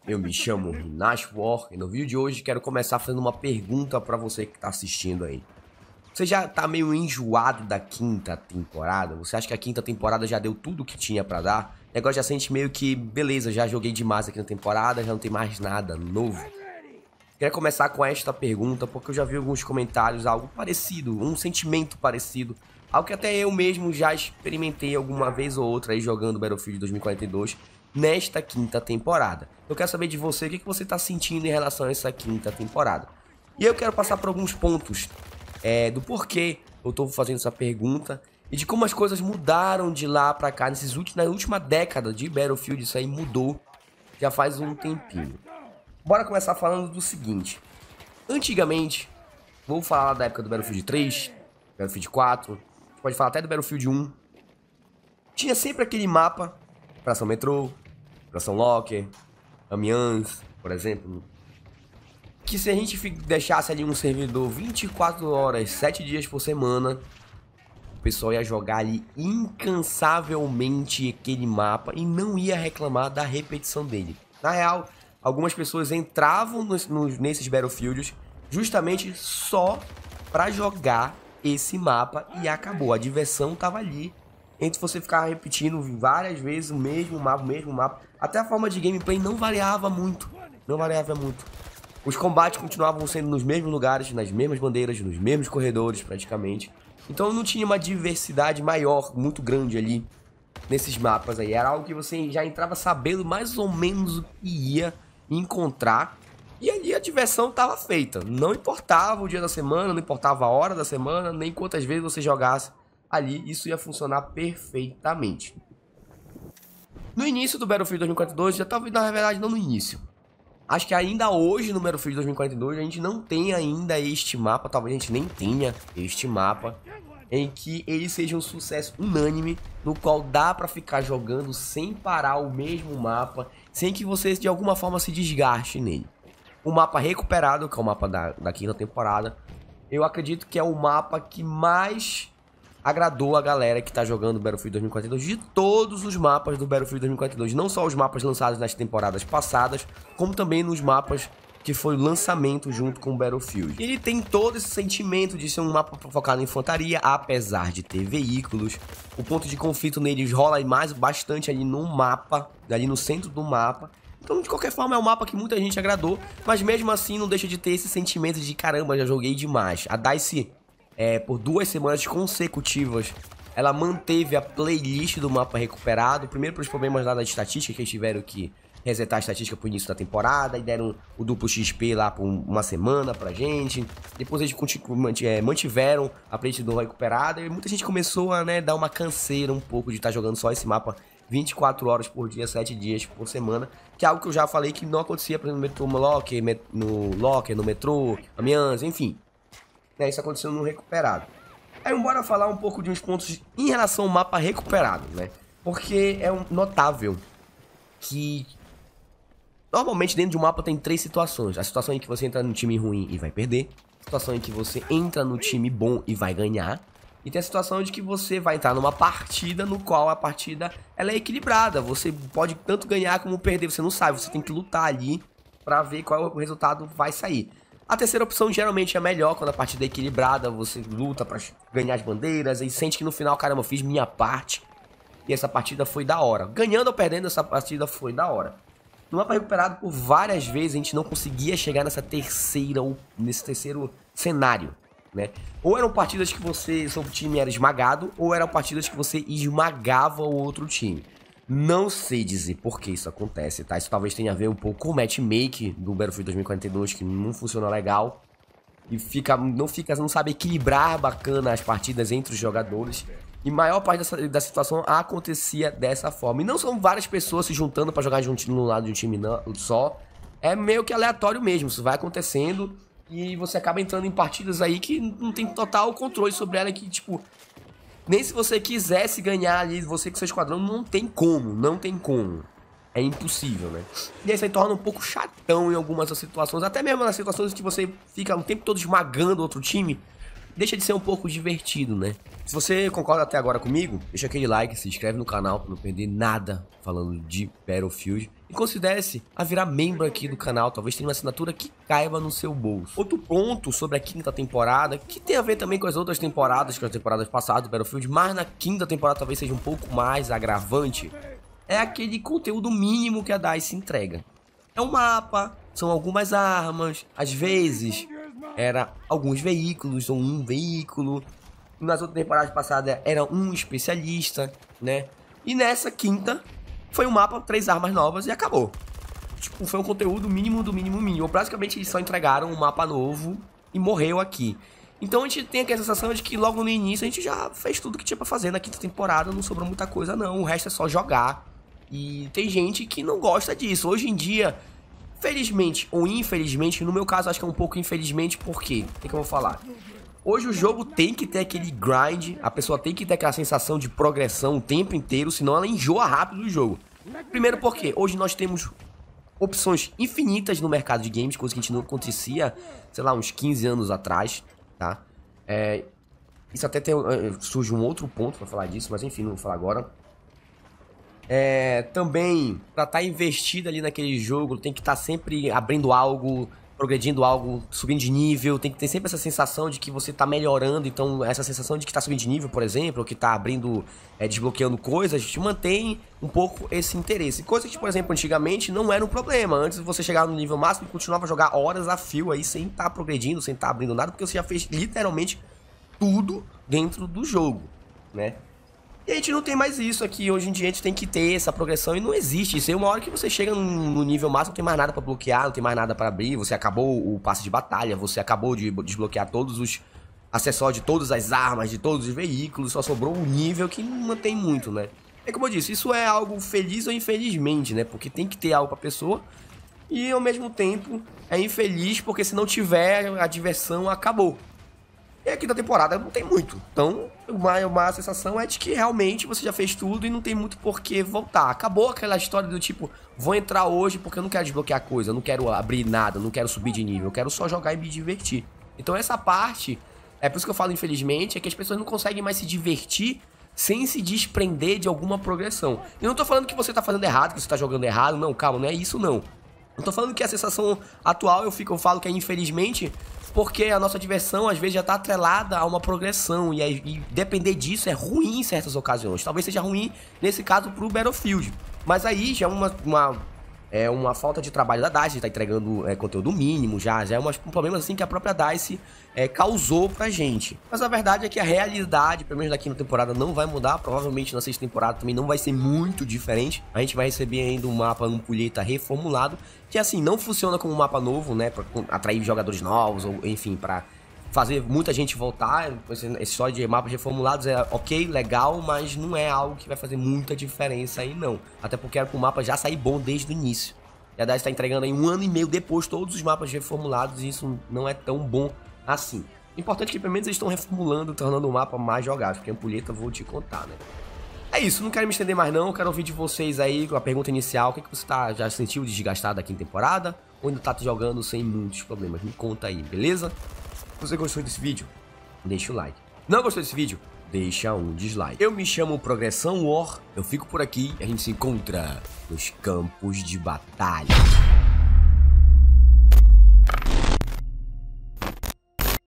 Eu me chamo Nash War e no vídeo de hoje quero começar fazendo uma pergunta pra você que tá assistindo aí. Você já tá meio enjoado da quinta temporada? Você acha que a quinta temporada já deu tudo o que tinha pra dar? O negócio já sente meio que, beleza, já joguei demais aqui na temporada, já não tem mais nada novo. Quero começar com esta pergunta porque eu já vi alguns comentários, algo parecido, um sentimento parecido. Algo que até eu mesmo já experimentei alguma vez ou outra aí jogando Battlefield 2042 nesta quinta temporada. Eu quero saber de você o que você está sentindo em relação a essa quinta temporada. E eu quero passar por alguns pontos do porquê eu estou fazendo essa pergunta e de como as coisas mudaram de lá pra cá na última década de Battlefield. Isso aí mudou já faz um tempinho. Bora começar falando do seguinte. Antigamente, vou falar da época do Battlefield 3, Battlefield 4, pode falar até do Battlefield 1. Tinha sempre aquele mapa, Operação Metrô, Operação Locker, Amiens, por exemplo, que se a gente deixasse ali um servidor 24 horas, 7 dias por semana, o pessoal ia jogar ali incansavelmente aquele mapa e não ia reclamar da repetição dele. Na real, algumas pessoas entravam nesses Battlefields justamente só pra jogar esse mapa e acabou. A diversão tava ali. Entre você ficar repetindo várias vezes o mesmo mapa. Até a forma de gameplay não variava muito. Os combates continuavam sendo nos mesmos lugares, nas mesmas bandeiras, nos mesmos corredores praticamente. Então não tinha uma diversidade maior, muito grande ali nesses mapas aí. Era algo que você já entrava sabendo mais ou menos o que ia encontrar. E ali a diversão estava feita. Não importava o dia da semana, não importava a hora da semana, nem quantas vezes você jogasse ali, isso ia funcionar perfeitamente. No início do Battlefield 2042, já estava, na verdade, não no início. Acho que ainda hoje no Battlefield 2042 a gente não tem ainda este mapa, talvez a gente nem tenha este mapa, em que ele seja um sucesso unânime, no qual dá pra ficar jogando sem parar o mesmo mapa, sem que você de alguma forma se desgaste nele. O mapa recuperado, que é o mapa da quinta temporada, eu acredito que é o mapa que mais agradou a galera que tá jogando Battlefield 2042 de todos os mapas do Battlefield 2042. Não só os mapas lançados nas temporadas passadas, como também nos mapas que foi o lançamento junto com o Battlefield. Ele tem todo esse sentimento de ser um mapa focado em infantaria, apesar de ter veículos. O ponto de conflito neles rola bastante ali no mapa, ali no centro do mapa. Então, de qualquer forma, é um mapa que muita gente agradou, mas mesmo assim não deixa de ter esse sentimento de caramba, já joguei demais. A DICE, por 2 semanas consecutivas, ela manteve a playlist do mapa recuperado. Primeiro pelos problemas lá da estatística, que eles tiveram que resetar a estatística pro início da temporada, e deram o duplo XP lá por uma semana pra gente. Depois eles mantiveram a playlist do recuperado, e muita gente começou a dar uma canseira um pouco de estar jogando só esse mapa 24 horas por dia, 7 dias por semana, que é algo que eu já falei que não acontecia, por exemplo, no Locker, no Metrô, Amiens, enfim. Isso aconteceu no recuperado. Aí bora falar um pouco de uns pontos em relação ao mapa recuperado, porque é notável que normalmente dentro de um mapa tem 3 situações. A situação em que você entra no time ruim e vai perder, a situação em que você entra no time bom e vai ganhar, e tem a situação de que você vai entrar numa partida no qual a partida ela é equilibrada. Você pode tanto ganhar como perder, você não sabe, você tem que lutar ali pra ver qual o resultado vai sair. A terceira opção geralmente é melhor quando a partida é equilibrada, você luta pra ganhar as bandeiras e sente que no final, caramba, fiz minha parte e essa partida foi da hora. Ganhando ou perdendo, essa partida foi da hora. No mapa recuperado, por várias vezes a gente não conseguia chegar nesse terceiro cenário. Ou eram partidas que seu time era esmagado, ou eram partidas que você esmagava o outro time. Não sei dizer por que isso acontece, tá? Isso talvez tenha a ver um pouco com o matchmaking do Battlefield 2042, que não funciona legal. E não sabe equilibrar bacana as partidas entre os jogadores. E maior parte da situação acontecia dessa forma. E não são várias pessoas se juntando pra jogar no lado de um time só. É meio que aleatório mesmo, isso vai acontecendo. E você acaba entrando em partidas aí que não tem total controle sobre ela, que tipo, nem se você quisesse ganhar ali, você com seu esquadrão, não tem como. É impossível, E aí isso aí torna um pouco chatão em algumas situações, até mesmo nas situações que você fica o tempo todo esmagando outro time. deixa de ser um pouco divertido, né? Se você concorda até agora comigo, deixa aquele like, se inscreve no canal para não perder nada falando de Battlefield. E considere-se a virar membro aqui do canal, talvez tenha uma assinatura que caiba no seu bolso. Outro ponto sobre a quinta temporada, que tem a ver também com as outras temporadas, com as temporadas passadas do Battlefield, mas na quinta temporada talvez seja um pouco mais agravante, é aquele conteúdo mínimo que a DICE entrega. É um mapa, são algumas armas, às vezes era alguns veículos ou um veículo. Nas outras temporadas passadas era um especialista, né? E nessa quinta foi um mapa, 3 armas novas e acabou. Tipo, foi um conteúdo mínimo do mínimo mínimo. Praticamente eles só entregaram um mapa novo e morreu aqui. Então a gente tem aquela sensação de que logo no início a gente já fez tudo que tinha pra fazer na quinta temporada, não sobrou muita coisa não, o resto é só jogar. E tem gente que não gosta disso. Hoje em dia, felizmente ou infelizmente, no meu caso acho que é um pouco infelizmente, porque, o que eu vou falar? Hoje o jogo tem que ter aquele grind, a pessoa tem que ter aquela sensação de progressão o tempo inteiro, senão ela enjoa rápido do jogo. Primeiro porque hoje nós temos opções infinitas no mercado de games, coisa que a gente não acontecia, sei lá, uns 15 anos atrás, tá? Isso até surge um outro ponto pra falar disso, mas enfim, não vou falar agora. Também, pra estar investido ali naquele jogo, tem que estar sempre abrindo algo, progredindo algo, subindo de nível, tem que ter sempre essa sensação de que você tá melhorando, então essa sensação de que tá subindo de nível, por exemplo, ou que tá abrindo, desbloqueando coisas, te mantém um pouco esse interesse. Coisa que, por exemplo, antigamente não era um problema, antes você chegar no nível máximo e continuava a jogar horas a fio aí, sem estar progredindo, sem estar abrindo nada, porque você já fez literalmente tudo dentro do jogo, né? E a gente não tem mais isso aqui, hoje em dia a gente tem que ter essa progressão e não existe isso. Aí uma hora que você chega no nível máximo, não tem mais nada pra bloquear, não tem mais nada pra abrir, você acabou o passe de batalha, você acabou de desbloquear todos os acessórios de todas as armas, de todos os veículos, só sobrou um nível que não mantém muito, né? É como eu disse, isso é algo feliz ou infelizmente, né? Porque tem que ter algo pra pessoa e ao mesmo tempo é infeliz porque se não tiver a diversão acabou. E aqui da temporada não tem muito. Então, uma sensação é de que realmente você já fez tudo e não tem muito por que voltar. Acabou aquela história do tipo, vou entrar hoje porque eu não quero desbloquear coisa, eu não quero abrir nada, eu não quero subir de nível, eu quero só jogar e me divertir. Então essa parte, por isso que eu falo infelizmente, é que as pessoas não conseguem mais se divertir sem se desprender de alguma progressão. Eu não tô falando que você tá fazendo errado, que você tá jogando errado, não, calma, não é isso não. Eu tô falando que a sensação atual, eu falo que é infelizmente, porque a nossa diversão às vezes já tá atrelada a uma progressão e depender disso é ruim em certas ocasiões. Talvez seja ruim nesse caso pro Battlefield, mas aí já é uma falta de trabalho da DICE, tá entregando conteúdo mínimo, já é um problema assim que a própria DICE causou pra gente. Mas a verdade é que a realidade, pelo menos daqui na temporada, não vai mudar, provavelmente na sexta temporada também não vai ser muito diferente. A gente vai receber ainda um mapa Ampulheta reformulado, que assim, não funciona como um mapa novo, né, pra atrair jogadores novos, ou enfim, pra fazer muita gente voltar. Essa história de mapas reformulados é ok, legal, mas não é algo que vai fazer muita diferença aí não. Até porque era pro mapa já sair bom desde o início. E a DICE está entregando aí 1 ano e meio depois todos os mapas reformulados e isso não é tão bom assim. Importante que pelo menos eles estão reformulando, tornando o mapa mais jogável, porque a Ampulheta vou te contar, né? É isso, não quero me estender mais não, eu quero ouvir de vocês aí com a pergunta inicial, o que você já sentiu desgastado aqui em temporada? Ou ainda tá jogando sem muitos problemas? Me conta aí, beleza? Se você gostou desse vídeo, deixa o like. Não gostou desse vídeo? Deixa um dislike. Eu me chamo Progressão War, eu fico por aqui e a gente se encontra nos campos de batalha.